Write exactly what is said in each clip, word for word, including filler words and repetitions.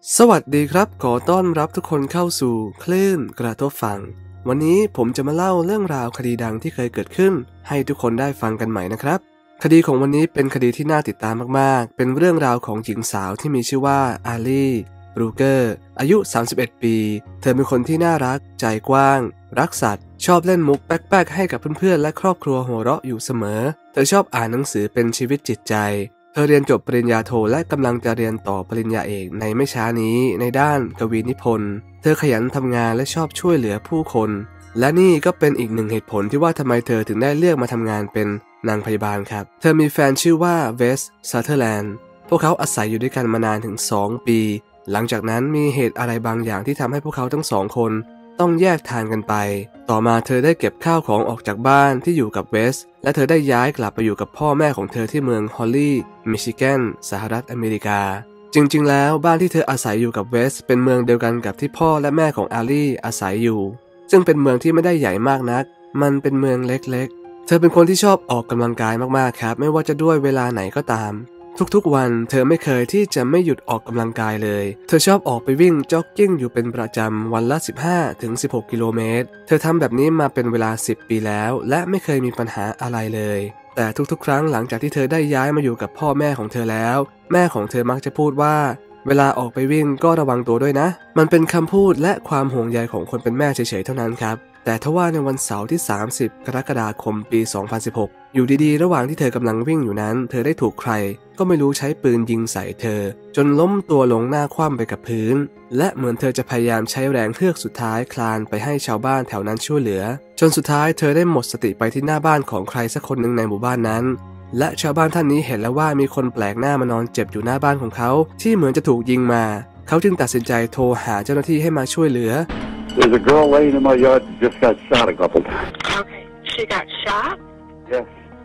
สวัสดีครับขอต้อนรับทุกคนเข้าสู่คลื่นกระทบฟังวันนี้ผมจะมาเล่าเรื่องราวคดีดังที่เคยเกิดขึ้นให้ทุกคนได้ฟังกันใหม่นะครับคดีของวันนี้เป็นคดีที่น่าติดตามมากๆเป็นเรื่องราวของหญิงสาวที่มีชื่อว่าอาลีบรูเกอร์อายุสามสิบเอ็ดปีเธอเป็นคนที่น่ารักใจกว้างรักสัตว์ชอบเล่นมุกแป๊กๆให้กับเพื่อนๆและครอบครัวหัวเราะอยู่เสมอเธอชอบอ่านหนังสือเป็นชีวิตจิตใจเธอเรียนจบปริญญาโทและกำลังจะเรียนต่อปริญญาเอกในไม่ช้านี้ในด้านกวีนิพนธ์เธอขยันทำงานและชอบช่วยเหลือผู้คนและนี่ก็เป็นอีกหนึ่งเหตุผลที่ว่าทำไมเธอถึงได้เลือกมาทำงานเป็นนางพยาบาลครับเธอมีแฟนชื่อว่าเวสซัตเทอร์แลนด์พวกเขาอาศัยอยู่ด้วยกันมานานถึงสองปีหลังจากนั้นมีเหตุอะไรบางอย่างที่ทำให้พวกเขาทั้งสองคนต้องแยกทางกันไปต่อมาเธอได้เก็บข้าวของออกจากบ้านที่อยู่กับเวสและเธอได้ย้ายกลับไปอยู่กับพ่อแม่ของเธอที่เมืองฮอลลีย์มิชิแกนสหรัฐอเมริกาจริงๆแล้วบ้านที่เธออาศัยอยู่กับเวสเป็นเมืองเดียวกันกับที่พ่อและแม่ของอาลีอาศัยอยู่ซึ่งเป็นเมืองที่ไม่ได้ใหญ่มากนักมันเป็นเมืองเล็กๆเธอเป็นคนที่ชอบออกกำลังกายมากๆครับไม่ว่าจะด้วยเวลาไหนก็ตามทุกๆวันเธอไม่เคยที่จะไม่หยุดออกกำลังกายเลยเธอชอบออกไปวิ่งจ็อกกิ้งอยู่เป็นประจำวันละ สิบห้าถึงสิบหก กิโลเมตรเธอทำแบบนี้มาเป็นเวลาสิบปีแล้วและไม่เคยมีปัญหาอะไรเลยแต่ทุกๆครั้งหลังจากที่เธอได้ย้ายมาอยู่กับพ่อแม่ของเธอแล้วแม่ของเธอมักจะพูดว่าเวลาออกไปวิ่งก็ระวังตัวด้วยนะมันเป็นคำพูดและความห่วงใยของคนเป็นแม่เฉยๆเท่านั้นครับแต่ทว่าในวันเสาร์ที่สามสิบกรกฎาคมปีสองพันสิบหกอยู่ดีๆระหว่างที่เธอกำลังวิ่งอยู่นั้นเธอได้ถูกใครก็ไม่รู้ใช้ปืนยิงใส่เธอจนล้มตัวลงหน้าคว่ำไปกับพื้นและเหมือนเธอจะพยายามใช้แรงเฮือกสุดท้ายคลานไปให้ชาวบ้านแถวนั้นช่วยเหลือจนสุดท้ายเธอได้หมดสติไปที่หน้าบ้านของใครสักคนหนึ่งในหมู่บ้านนั้นและชาวบ้านท่านนี้เห็นแล้วว่ามีคนแปลกหน้ามานอนเจ็บอยู่หน้าบ้านของเขาที่เหมือนจะถูกยิงมาเขาจึงตัดสินใจโทรหาเจ้าหน้าที่ให้มาช่วยเหลือ There's a girl laying in my yard that just got shot a couple times. Okay. She got shot? Yes.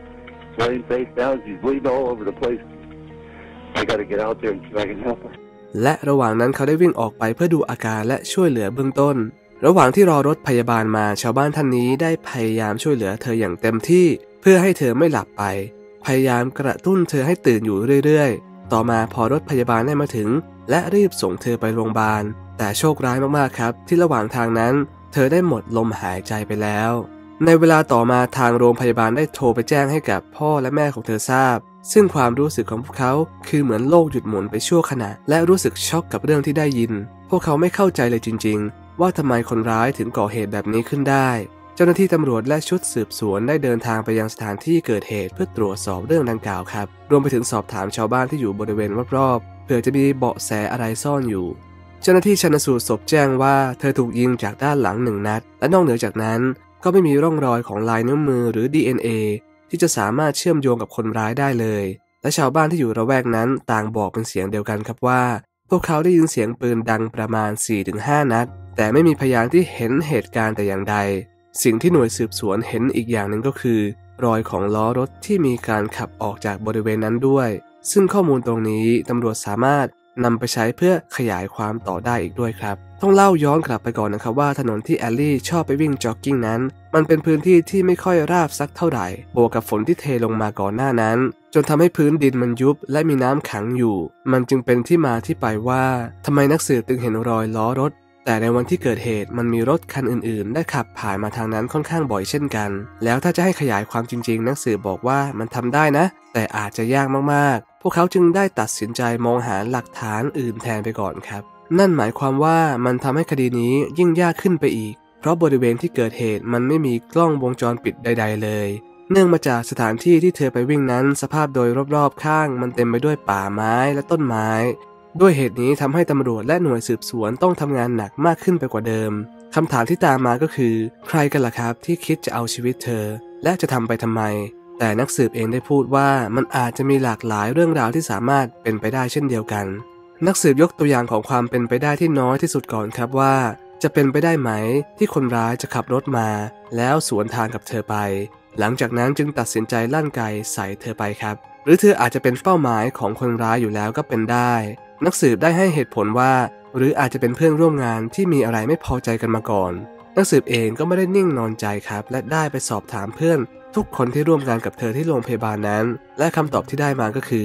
Laying face down. She's bleeding all over the place. I gotta get out there and see if I can help her. และระหว่างนั้นเขาได้วิ่งออกไปเพื่อดูอาการและช่วยเหลือเบื้องต้นระหว่างที่รอรถพยาบาลมาชาวบ้านท่านนี้ได้พยายามช่วยเหลือเธออย่างเต็มที่เพื่อให้เธอไม่หลับไปพยายามกระตุ้นเธอให้ตื่นอยู่เรื่อยๆต่อมาพอรถพยาบาลได้มาถึงและรีบส่งเธอไปโรงพยาบาลแต่โชคร้ายมากๆครับที่ระหว่างทางนั้นเธอได้หมดลมหายใจไปแล้วในเวลาต่อมาทางโรงพยาบาลได้โทรไปแจ้งให้กับพ่อและแม่ของเธอทราบซึ่งความรู้สึกของพวกเขาคือเหมือนโลกหยุดหมุนไปชั่วขณะและรู้สึกช็อกกับเรื่องที่ได้ยินพวกเขาไม่เข้าใจเลยจริงๆว่าทำไมคนร้ายถึงก่อเหตุแบบนี้ขึ้นได้เจ้าหน้าที่ตำรวจและชุดสืบสวนได้เดินทางไปยังสถานที่เกิดเหตุเพื่อตรวจสอบเรื่องดังกล่าวครับรวมไปถึงสอบถามชาวบ้านที่อยู่บริเวณรอบๆเผื่อจะมีเบาะแสอะไรซ่อนอยู่เจ้าหน้าที่ชันสูตรศพแจ้งว่าเธอถูกยิงจากด้านหลังหนึ่งนัดและนอกเหนือจากนั้นก็ไม่มีร่องรอยของลายนิ้วมือหรือ ดี เอ็น เอ ที่จะสามารถเชื่อมโยงกับคนร้ายได้เลยและชาวบ้านที่อยู่ระแวกนั้นต่างบอกเป็นเสียงเดียวกันครับว่าพวกเขาได้ยินเสียงปืนดังประมาณ สี่ถึงห้า นัดแต่ไม่มีพยานที่เห็นเหตุการณ์แต่อย่างใดสิ่งที่หน่วยสืบสวนเห็นอีกอย่างหนึ่งก็คือรอยของล้อรถที่มีการขับออกจากบริเวณนั้นด้วยซึ่งข้อมูลตรงนี้ตำรวจสามารถนำไปใช้เพื่อขยายความต่อได้อีกด้วยครับต้องเล่าย้อนกลับไปก่อนนะครับว่าถนนที่แอลลี่ชอบไปวิ่งจ็อกกิ้งนั้นมันเป็นพื้นที่ที่ไม่ค่อยราบสักเท่าไหร่บวกกับฝนที่เทลงมาก่อนหน้านั้นจนทำให้พื้นดินมันยุบและมีน้ำขังอยู่มันจึงเป็นที่มาที่ไปว่าทำไมนักสืบถึงเห็นรอยล้อรถแต่ในวันที่เกิดเหตุมันมีรถคันอื่นๆได้ขับผ่านมาทางนั้นค่อนข้างบ่อยเช่นกันแล้วถ้าจะให้ขยายความจริงๆนักสืบบอกว่ามันทำได้นะแต่อาจจะยากมากๆพวกเขาจึงได้ตัดสินใจมองหาหลักฐานอื่นแทนไปก่อนครับนั่นหมายความว่ามันทำให้คดีนี้ยิ่งยากขึ้นไปอีกเพราะบริเวณที่เกิดเหตุมันไม่มีกล้องวงจรปิดใดๆเลยเนื่องมาจากสถานที่ที่เธอไปวิ่งนั้นสภาพโดยรอบๆข้างมันเต็มไปด้วยป่าไม้และต้นไม้ด้วยเหตุนี้ทำให้ตำรวจและหน่วยสืบสวนต้องทำงานหนักมากขึ้นไปกว่าเดิมคำถามที่ตามมาก็คือใครกันล่ะครับที่คิดจะเอาชีวิตเธอและจะทำไปทำไมแต่นักสืบเองได้พูดว่ามันอาจจะมีหลากหลายเรื่องราวที่สามารถเป็นไปได้เช่นเดียวกันนักสืบยกตัวอย่างของความเป็นไปได้ที่น้อยที่สุดก่อนครับว่าจะเป็นไปได้ไหมที่คนร้ายจะขับรถมาแล้วสวนทางกับเธอไปหลังจากนั้นจึงตัดสินใจลั่นไกใส่เธอไปครับหรือเธออาจจะเป็นเป้าหมายของคนร้ายอยู่แล้วก็เป็นได้นักสืบได้ให้เหตุผลว่าหรืออาจจะเป็นเพื่อนร่วมงานที่มีอะไรไม่พอใจกันมาก่อนนักสืบเองก็ไม่ได้นิ่งนอนใจครับและได้ไปสอบถามเพื่อนทุกคนที่ร่วมงานกับเธอที่โรงพยาบาลนั้นและคำตอบที่ได้มาก็คือ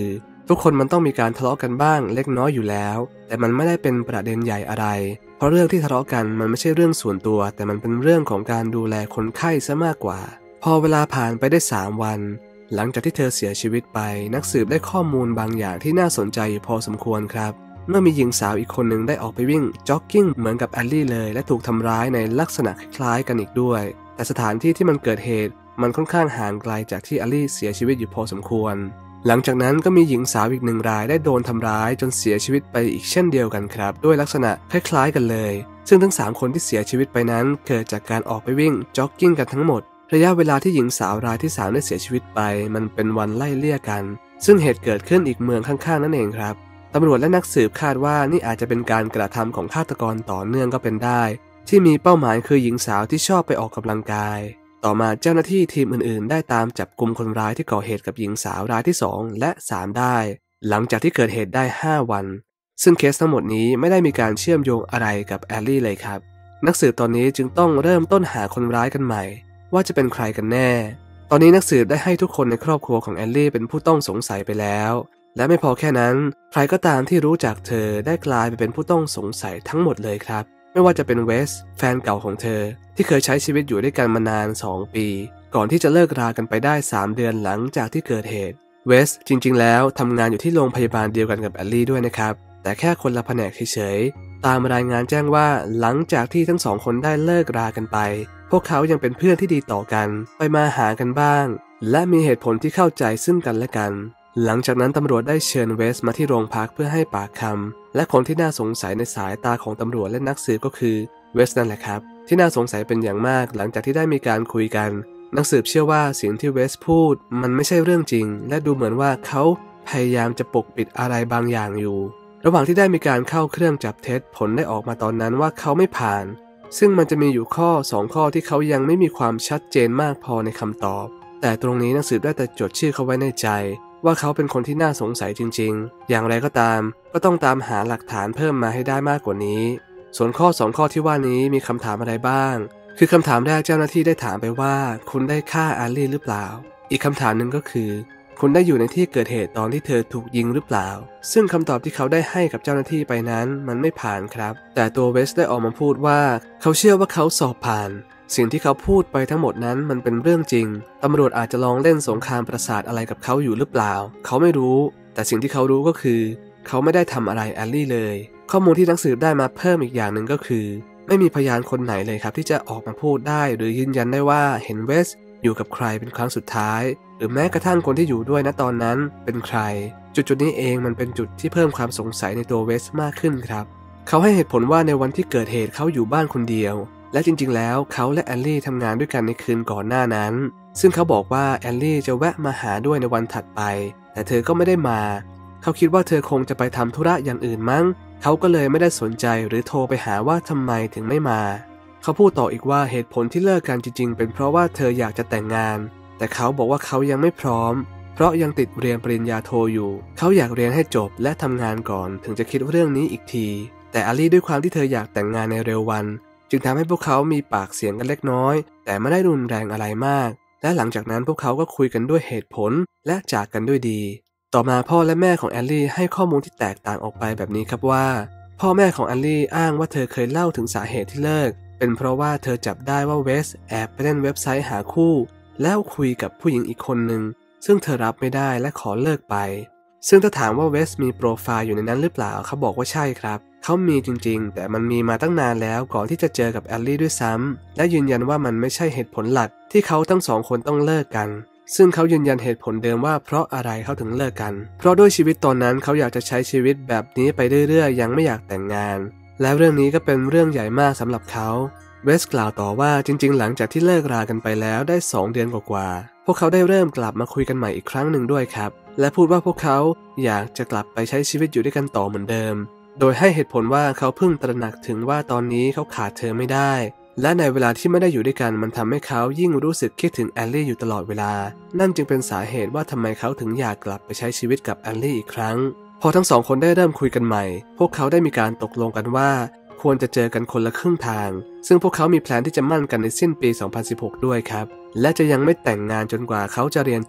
ทุกคนมันต้องมีการทะเลาะกันบ้างเล็กน้อยอยู่แล้วแต่มันไม่ได้เป็นประเด็นใหญ่อะไรเพราะเรื่องที่ทะเลาะกันมันไม่ใช่เรื่องส่วนตัวแต่มันเป็นเรื่องของการดูแลคนไข้ซะมากกว่าพอเวลาผ่านไปได้สามวันหลังจากที่เธอเสียชีวิตไปนักสืบได้ข้อมูลบางอย่างที่น่าสนใจอยู่พอสมควรครับเมื่อมีหญิงสาวอีกคนหนึ่งได้ออกไปวิ่งจ็อกกิ้งเหมือนกับแอลลี่เลยและถูกทำร้ายในลักษณะคล้ายกันอีกด้วยแต่สถานที่ที่มันเกิดเหตุมันค่อนข้างห่างไกลจากที่แอลลี่เสียชีวิตอยู่พอสมควรหลังจากนั้นก็มีหญิงสาวอีกหนึ่งรายได้โดนทำร้ายจนเสียชีวิตไปอีกเช่นเดียวกันครับด้วยลักษณะคล้ายๆกันเลยซึ่งทั้งสามคนที่เสียชีวิตไปนั้นเกิดจากการออกไปวิ่งจ็อกกิ้งกันทั้งหมดระยะเวลาที่หญิงสาวรายที่สามได้เสียชีวิตไปมันเป็นวันไล่เลี่ยกันซึ่งเหตุเกิดขึ้นอีกเมืองข้างๆนั่นเองครับตำรวจและนักสืบคาดว่านี่อาจจะเป็นการกระทำของฆาตกรต่อเนื่องก็เป็นได้ที่มีเป้าหมายคือหญิงสาวที่ชอบไปออกกำลังกายต่อมาเจ้าหน้าที่ทีมอื่นๆได้ตามจับกุมคนร้ายที่ก่อเหตุกับหญิงสาวรายที่สองและสามได้หลังจากที่เกิดเหตุได้ห้าวันซึ่งเคสทั้งหมดนี้ไม่ได้มีการเชื่อมโยงอะไรกับแอลลี่เลยครับนักสืบตอนนี้จึงต้องเริ่มต้นหาคนร้ายกันใหม่ว่าจะเป็นใครกันแน่ตอนนี้นักสืบได้ให้ทุกคนในครอบครัวของแอลลี่เป็นผู้ต้องสงสัยไปแล้วและไม่พอแค่นั้นใครก็ตามที่รู้จักเธอได้กลายไปเป็นผู้ต้องสงสัยทั้งหมดเลยครับไม่ว่าจะเป็นเวสแฟนเก่าของเธอที่เคยใช้ชีวิตอยู่ด้วยกันมานานสองปีก่อนที่จะเลิกรากันไปได้สามเดือนหลังจากที่เกิดเหตุเวสจริงๆแล้วทำงานอยู่ที่โรงพยาบาลเดียวกันกับแอลลี่ด้วยนะครับแต่แค่คนละแผนกเฉยๆตามรายงานแจ้งว่าหลังจากที่ทั้งสองคนได้เลิกรากันไปพวกเขายังเป็นเพื่อนที่ดีต่อกันไปมาหากันบ้างและมีเหตุผลที่เข้าใจซึ่งกันและกันหลังจากนั้นตำรวจได้เชิญเวสมาที่โรงพักเพื่อให้ปากคำและคนที่น่าสงสัยในสายตาของตำรวจและนักสืบก็คือเวสนั่นแหละครับที่น่าสงสัยเป็นอย่างมากหลังจากที่ได้มีการคุยกันนักสืบเชื่อว่าสิ่งที่เวสพูดมันไม่ใช่เรื่องจริงและดูเหมือนว่าเขาพยายามจะปกปิดอะไรบางอย่างอยู่ระหว่างที่ได้มีการเข้าเครื่องจับเท็จผลได้ออกมาตอนนั้นว่าเขาไม่ผ่านซึ่งมันจะมีอยู่ข้อสองข้อที่เขายังไม่มีความชัดเจนมากพอในคำตอบแต่ตรงนี้นักสืบได้แต่จดชื่อเขาไว้ในใจว่าเขาเป็นคนที่น่าสงสัยจริงๆอย่างไรก็ตามก็ต้องตามหาหลักฐานเพิ่มมาให้ได้มากกว่านี้ส่วนข้อสองข้อที่ว่านี้มีคำถามอะไรบ้างคือคำถามแรกเจ้าหน้าที่ได้ถามไปว่าคุณได้ฆ่าแอลลี่หรือเปล่าอีกคำถามหนึ่งก็คือคุณได้อยู่ในที่เกิดเหตุตอนที่เธอถูกยิงหรือเปล่าซึ่งคำตอบที่เขาได้ให้กับเจ้าหน้าที่ไปนั้นมันไม่ผ่านครับแต่ตัวเวสได้ออกมาพูดว่าเขาเชื่อว่าเขาสอบผ่านสิ่งที่เขาพูดไปทั้งหมดนั้นมันเป็นเรื่องจริงตำรวจอาจจะลองเล่นสงครามประสาทอะไรกับเขาอยู่หรือเปล่าเขาไม่รู้แต่สิ่งที่เขารู้ก็คือเขาไม่ได้ทำอะไรแอลลี่เลยข้อมูลที่นักสืบได้มาเพิ่มอีกอย่างหนึ่งก็คือไม่มีพยานคนไหนเลยครับที่จะออกมาพูดได้หรือยืนยันได้ว่าเห็นเวสอยู่กับใครเป็นครั้งสุดท้ายหรือแม้กระทั่งคนที่อยู่ด้วยณตอนนั้นเป็นใครจุดๆนี้เองมันเป็นจุดที่เพิ่มความสงสัยในตัวเวสมากขึ้นครับเขาให้เหตุผลว่าในวันที่เกิดเหตุเขาอยู่บ้านคนเดียวและจริงๆแล้วเขาและแอลลี่ทำงานด้วยกันในคืนก่อนหน้านั้นซึ่งเขาบอกว่าแอลลี่จะแวะมาหาด้วยในวันถัดไปแต่เธอก็ไม่ได้มาเขาคิดว่าเธอคงจะไปทำธุระอย่างอื่นมั้งเขาก็เลยไม่ได้สนใจหรือโทรไปหาว่าทำไมถึงไม่มาเขาพูดต่ออีกว่าเหตุผลที่เลิกกันจริงๆเป็นเพราะว่าเธออยากจะแต่งงานแต่เขาบอกว่าเขายังไม่พร้อมเพราะยังติดเรียนปริญญาโทอยู่เขาอยากเรียนให้จบและทำงานก่อนถึงจะคิดเรื่องนี้อีกทีแต่แอลลี่ด้วยความที่เธออยากแต่งงานในเร็ววันจึงทำให้พวกเขามีปากเสียงกันเล็กน้อยแต่ไม่ได้รุนแรงอะไรมากและหลังจากนั้นพวกเขาก็คุยกันด้วยเหตุผลและจากกันด้วยดีต่อมาพ่อและแม่ของแอลลี่ให้ข้อมูลที่แตกต่างออกไปแบบนี้ครับว่าพ่อแม่ของแอลลี่อ้างว่าเธอเคยเล่าถึงสาเหตุที่เลิกเป็นเพราะว่าเธอจับได้ว่าเวสแอบไปเล่นเว็บไซต์หาคู่แล้วคุยกับผู้หญิงอีกคนหนึ่งซึ่งเธอรับไม่ได้และขอเลิกไปซึ่งถ้าถามว่าเวสมีโปรไฟล์อยู่ในนั้นหรือเปล่าเขาบอกว่าใช่ครับเขามีจริงๆแต่มันมีมาตั้งนานแล้วก่อนที่จะเจอกับแอลลี่ด้วยซ้ำและยืนยันว่ามันไม่ใช่เหตุผลหลักที่เขาทั้งสองคนต้องเลิกกันซึ่งเขายืนยันเหตุผลเดิมว่าเพราะอะไรเขาถึงเลิกกันเพราะด้วยชีวิตตอนนั้นเขาอยากจะใช้ชีวิตแบบนี้ไปเรื่อยๆยังไม่อยากแต่งงานและเรื่องนี้ก็เป็นเรื่องใหญ่มากสำหรับเขาเวสกล่าวต่อว่าจริงๆหลังจากที่เลิกรากันไปแล้วได้สองเดือนกว่าๆพวกเขาได้เริ่มกลับมาคุยกันใหม่อีกครั้งหนึ่งด้วยครับและพูดว่าพวกเขาอยากจะกลับไปใช้ชีวิตอยู่ด้วยกันต่อเหมือนเดิมโดยให้เหตุผลว่าเขาเพิ่งตระหนักถึงว่าตอนนี้เขาขาดเธอไม่ได้และในเวลาที่ไม่ได้อยู่ด้วยกันมันทำให้เขายิ่งรู้สึกคิดถึงแอลลี่อยู่ตลอดเวลานั่นจึงเป็นสาเหตุว่าทำไมเขาถึงอยากกลับไปใช้ชีวิตกับแอลลี่อีกครั้งพอทั้งสองคนได้เริ่มคุยกันใหม่พวกเขาได้มีการตกลงกันว่าควรจะเจอกันคนละครึ่งทางซึ่งพวกเขามีแพลนที่จะมั่นกันในสิ้นปีสองพันสิบหกด้วยครับและจะยังไม่แต่งงานจนกว่าเขาจะเรียนจบพ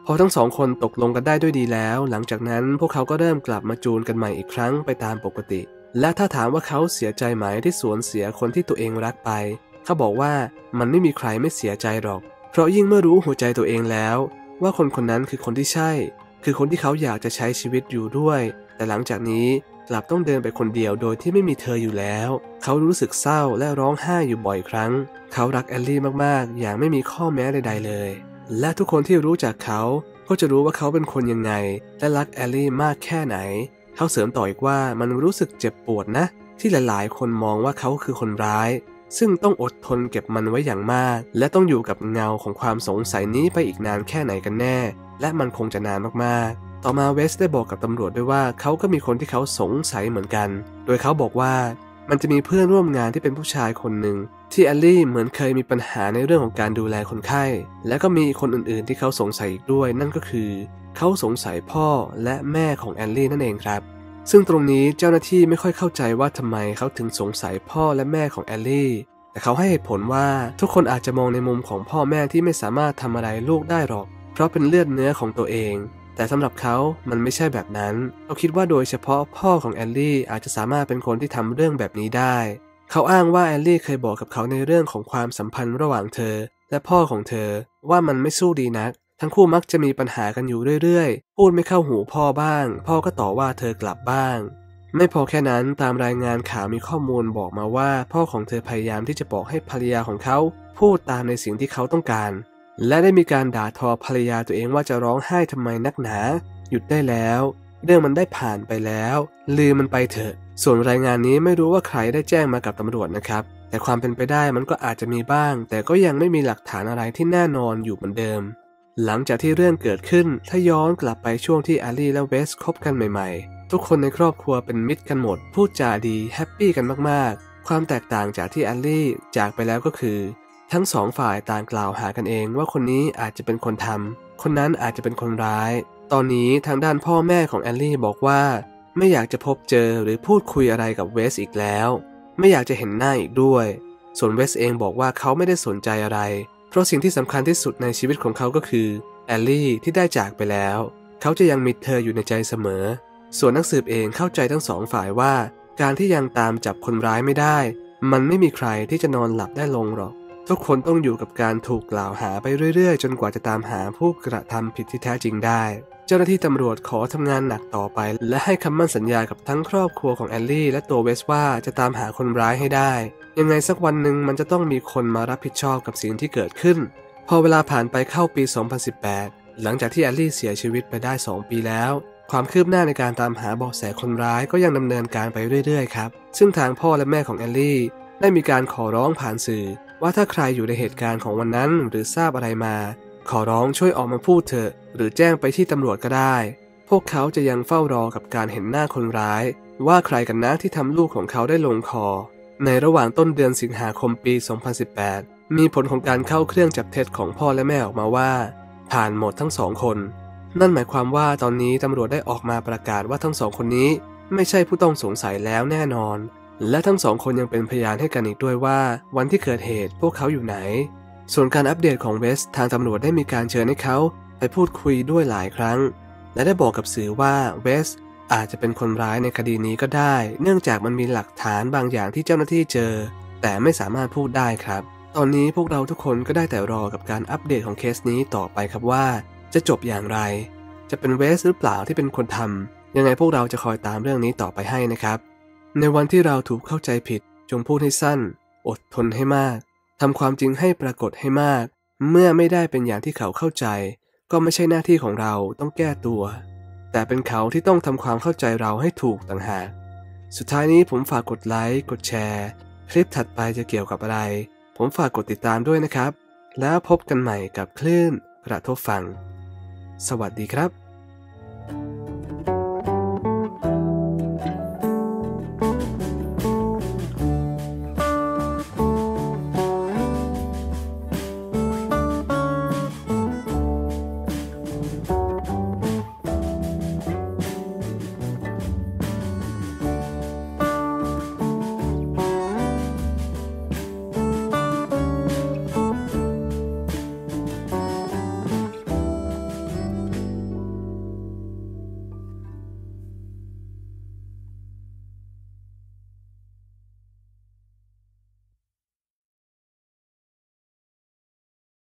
พอทั้งสองคนตกลงกันได้ด้วยดีแล้วหลังจากนั้นพวกเขาก็เริ่มกลับมาจูนกันใหม่อีกครั้งไปตามปกติและถ้าถามว่าเขาเสียใจไหมที่สูญเสียคนที่ตัวเองรักไปเขาบอกว่ามันไม่มีใครไม่เสียใจหรอกเพราะยิ่งเมื่อรู้หัวใจตัวเองแล้วว่าคนคนนั้นคือคนที่ใช่คือคนที่เขาอยากจะใช้ชีวิตอยู่ด้วยแต่หลังจากนี้กลับต้องเดินไปคนเดียวโดยที่ไม่มีเธออยู่แล้วเขารู้สึกเศร้าและร้องไห้อยู่บ่อยครั้งเขารักแอลลี่มากๆอย่างไม่มีข้อแม้ใดๆเลยและทุกคนที่รู้จักเขาก็จะรู้ว่าเขาเป็นคนยังไงและรักแอลลี่มากแค่ไหนเขาเสริมต่ออีกว่ามันรู้สึกเจ็บปวดนะที่หลายๆคนมองว่าเขาคือคนร้ายซึ่งต้องอดทนเก็บมันไว้อย่างมากและต้องอยู่กับเงาของความสงสัยนี้ไปอีกนานแค่ไหนกันแน่และมันคงจะนานมากๆต่อมาเวสได้บอกกับตำรวจด้วยว่าเขาก็มีคนที่เขาสงสัยเหมือนกันโดยเขาบอกว่ามันจะมีเพื่อนร่วมงานที่เป็นผู้ชายคนหนึ่งที่แอลลี่เหมือนเคยมีปัญหาในเรื่องของการดูแลคนไข้และก็มีคนอื่นๆที่เขาสงสัยอีกด้วยนั่นก็คือเขาสงสัยพ่อและแม่ของแอลลี่นั่นเองครับซึ่งตรงนี้เจ้าหน้าที่ไม่ค่อยเข้าใจว่าทำไมเขาถึงสงสัยพ่อและแม่ของแอลลี่แต่เขาให้เหตุผลว่าทุกคนอาจจะมองในมุมของพ่อแม่ที่ไม่สามารถทำอะไรลูกได้หรอกเพราะเป็นเลือดเนื้อของตัวเองแต่สำหรับเขามันไม่ใช่แบบนั้นเขาคิดว่าโดยเฉพาะพ่อของแอลลี่อาจจะสามารถเป็นคนที่ทำเรื่องแบบนี้ได้เขาอ้างว่าแอลลี่เคยบอกกับเขาในเรื่องของความสัมพันธ์ระหว่างเธอและพ่อของเธอว่ามันไม่สู้ดีนักทั้งคู่มักจะมีปัญหากันอยู่เรื่อยๆพูดไม่เข้าหูพ่อบ้างพ่อก็ต่อว่าเธอกลับบ้างไม่พอแค่นั้นตามรายงานข่าวมีข้อมูลบอกมาว่าพ่อของเธอพยายามที่จะบอกให้ภรรยาของเขาพูดตามในสิ่งที่เขาต้องการและได้มีการด่าทอภรรยาตัวเองว่าจะร้องไห้ทำไมนักหนาหยุดได้แล้วเรื่องมันได้ผ่านไปแล้วลืมมันไปเถอะส่วนรายงานนี้ไม่รู้ว่าใครได้แจ้งมากับตำรวจนะครับแต่ความเป็นไปได้มันก็อาจจะมีบ้างแต่ก็ยังไม่มีหลักฐานอะไรที่แน่นอนอยู่เหมือนเดิมหลังจากที่เรื่องเกิดขึ้นถ้าย้อนกลับไปช่วงที่แอลลี่และเวสคบกันใหม่ๆทุกคนในครอบครัวเป็นมิตรกันหมดพูดจาดีแฮปปี้กันมากๆความแตกต่างจากที่แอลลี่จากไปแล้วก็คือทั้งสองฝ่ายต่างกล่าวหากันเองว่าคนนี้อาจจะเป็นคนทำคนนั้นอาจจะเป็นคนร้ายตอนนี้ทางด้านพ่อแม่ของแอลลี่บอกว่าไม่อยากจะพบเจอหรือพูดคุยอะไรกับเวสอีกแล้วไม่อยากจะเห็นหน้าอีกด้วยส่วนเวสเองบอกว่าเขาไม่ได้สนใจอะไรเพราะสิ่งที่สำคัญที่สุดในชีวิตของเขาก็คือแอลลี่ที่ได้จากไปแล้วเขาจะยังมีเธออยู่ในใจเสมอส่วนนักสืบเองเข้าใจทั้งสองฝ่ายว่าการที่ยังตามจับคนร้ายไม่ได้มันไม่มีใครที่จะนอนหลับได้ลงหรอกทุกคนต้องอยู่กับการถูกกล่าวหาไปเรื่อยๆจนกว่าจะตามหาผู้กระทำผิดที่แท้จริงได้เจ้าหน้าที่ตำรวจขอทำงานหนักต่อไปและให้คำมั่นสัญญากับทั้งครอบครัวของแอลลี่และตัวเวสว่าจะตามหาคนร้ายให้ได้ยังไงสักวันหนึ่งมันจะต้องมีคนมารับผิดชอบกับสิ่งที่เกิดขึ้นพอเวลาผ่านไปเข้าปีสองพันสิบแปดหลังจากที่แอลลี่เสียชีวิตไปได้สองปีแล้วความคืบหน้าในการตามหาเบาะแสคนร้ายก็ยังดำเนินการไปเรื่อยๆครับซึ่งทางพ่อและแม่ของแอลลี่ได้มีการขอร้องผ่านสื่อว่าถ้าใครอยู่ในเหตุการณ์ของวันนั้นหรือทราบอะไรมาขอร้องช่วยออกมาพูดเถอะหรือแจ้งไปที่ตำรวจก็ได้พวกเขาจะยังเฝ้ารอกับการเห็นหน้าคนร้ายว่าใครกันนะที่ทำลูกของเขาได้ลงคอในระหว่างต้นเดือนสิงหาคมปีสองพันสิบแปดมีผลของการเข้าเครื่องจับเท็จของพ่อและแม่ออกมาว่าผ่านหมดทั้งสองคนนั่นหมายความว่าตอนนี้ตำรวจได้ออกมาประกาศว่าทั้งสองคนนี้ไม่ใช่ผู้ต้องสงสัยแล้วแน่นอนและทั้งสองคนยังเป็นพยานให้กันอีกด้วยว่าวันที่เกิดเหตุพวกเขาอยู่ไหนส่วนการอัปเดตของเวสทางตำรวจได้มีการเชิญให้เขาไปพูดคุยด้วยหลายครั้งและได้บอกกับสื่อว่าเวสอาจจะเป็นคนร้ายในคดีนี้ก็ได้เนื่องจากมันมีหลักฐานบางอย่างที่เจ้าหน้าที่เจอแต่ไม่สามารถพูดได้ครับตอนนี้พวกเราทุกคนก็ได้แต่รอกับการอัปเดตของเคสนี้ต่อไปครับว่าจะจบอย่างไรจะเป็นเวสหรือเปล่าที่เป็นคนทำยังไงพวกเราจะคอยตามเรื่องนี้ต่อไปให้นะครับในวันที่เราถูกเข้าใจผิดจงพูดให้สั้นอดทนให้มากทำความจริงให้ปรากฏให้มากเมื่อไม่ได้เป็นอย่างที่เขาเข้าใจก็ไม่ใช่หน้าที่ของเราต้องแก้ตัวแต่เป็นเขาที่ต้องทำความเข้าใจเราให้ถูกต่างหากสุดท้ายนี้ผมฝากกดไลค์กดแชร์คลิปถัดไปจะเกี่ยวกับอะไรผมฝากกดติดตามด้วยนะครับแล้วพบกันใหม่กับคลื่นกระทบฟังสวัสดีครับ